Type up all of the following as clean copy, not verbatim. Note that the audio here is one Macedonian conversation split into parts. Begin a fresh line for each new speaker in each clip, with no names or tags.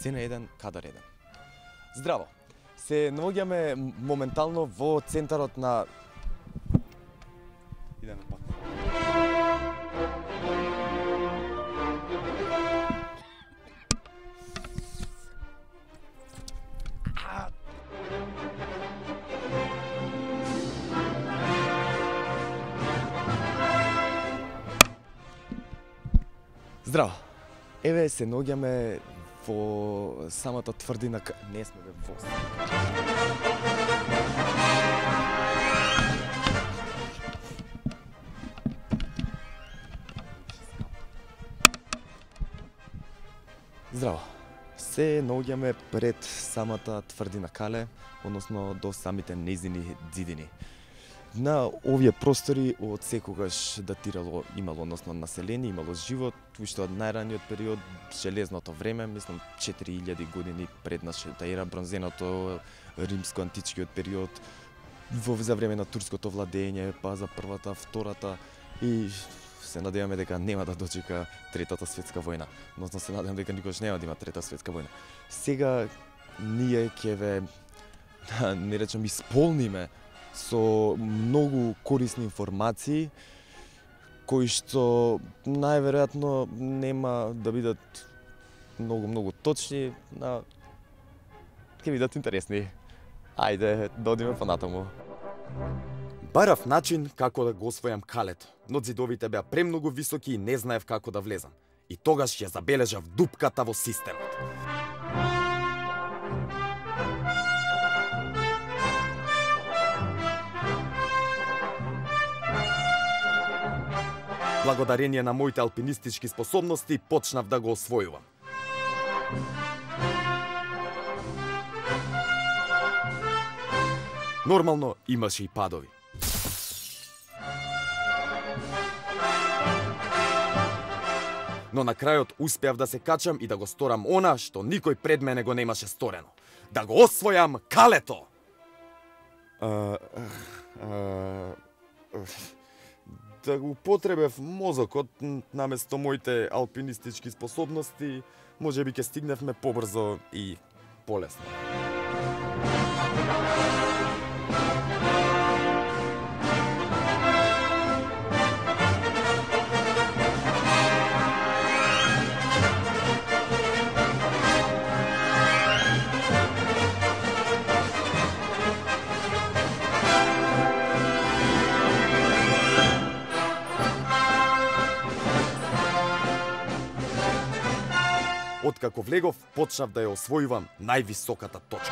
Сцена 1, кадар 1. Здраво! Се наоѓаме моментално во центарот на... Идеме пак. Здраво! Еве се наоѓаме во самата тврдина... Не сме во... Здраво! Се наоѓаме пред самата тврдина Кале, односно до самите нејзини ѕидини. На овие простори од секогаш датирало, имало односно население, имало живот, уште од најраниот период, железното време, мислам 4000 години пред нашата ера, бронзеното, римско-античкиот период, за време на турското владење, па за првата, втората и се надеваме дека нема да дочека Третата светска војна. Односно се надевам дека никош нема да има Трета светска војна. Сега ние ќе ве, не речем, исполниме со многу корисни информации кои што најверојатно нема да бидат многу точни, ќе бидат интересни. Ајде, да одиме понатаму. Барав начин како да го освојам Калето, но ѕидовите беа премногу високи и не знаев како да влезам. И тогаш ја забележав дупката во системот. Благодарение на моите алпинистички способности, почнав да го освојувам. Нормално, имаше и падови. Но на крајот успеав да се качам и да го сторам она што никој пред мене го немаше сторено. Да го освојам Калето! Да го употребев мозокот наместо моите алпинистички способности, можеби ќе стигневме побрзо и полесно. Откако влегов, почнав да ја освојувам највисоката точка.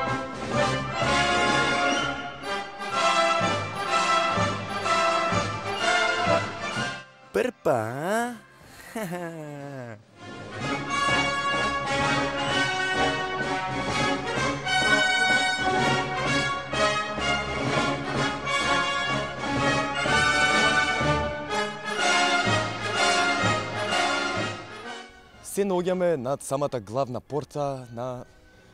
Прпа, Се наоѓаме над самата главна порта на...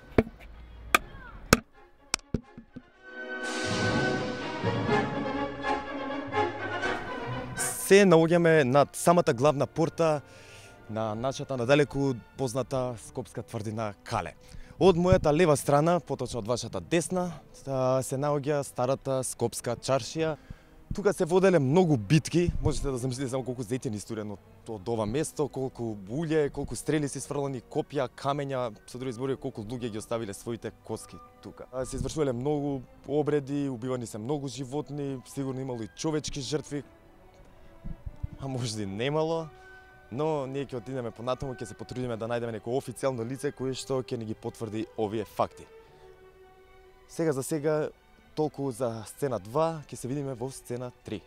Се наоѓаме над самата главна порта на нашата надалеку позната скопска тврдина Кале. Од мојата лева страна, поточно од вашата десна, се наоѓа старата скопска чаршија. Тука се воделе многу битки, можете да замислите само колку зетин историја од ова место, колку улје, колку стрели се сврлани, копја, камења, со други зборови колку луѓе ги оставиле своите коски тука. Се извршувале многу обреди, убивани се многу животни, сигурно имало и човечки жртви, а можда и немало, но ние ќе отидеме понатаму, ќе се потрудиме да најдеме некој официјално лице кое што ќе ни ги потврди овие факти. Сега за сега толку за сцена 2, ќе се видиме во сцена 3.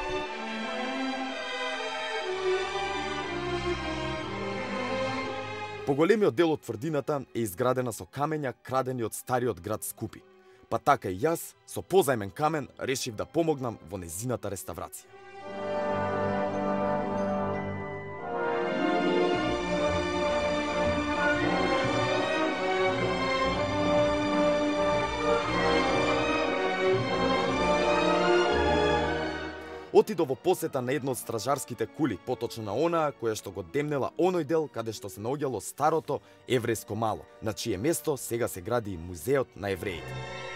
Поголемиот дел од тврдината е изградена со камења крадени од стариот град Скупи. Па така и јас, со позајмен камен, решив да помогнам во незината реставрација. Отидов во посета на едно од стражарските кули, поточно на онаа која што го демнела оној дел каде што се наоѓало старото еврејско мало, на чие место сега се гради музеот на евреите.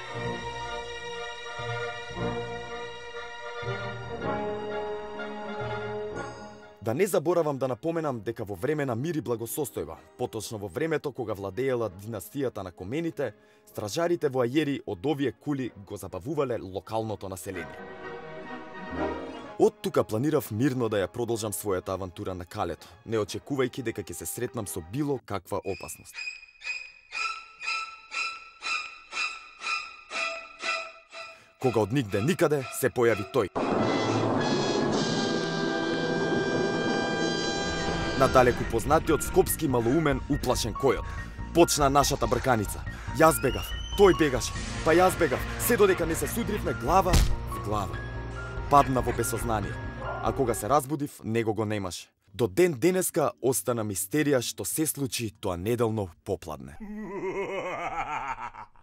Да не заборавам да напоменам дека во време на мир и благосостојба, поточно во времето кога владеела династијата на Комените, стражарите воајери од овие кули го забавувале локалното население. Од тука планирав мирно да ја продолжам својата авантура на калето, не очекувајќи дека ќе се сретнам со било каква опасност. Кога од нигде никаде се појави тој. Надалеку познатиот скопски малоумен уплашен којот. Почна нашата брканица. Јас бегав, тој бегаше, па јас бегав, се додека не се судривме глава в глава. Падна во безсознание, а кога се разбудив, него го немаше. До ден денеска остана мистерија што се случи тоа неделно попладне.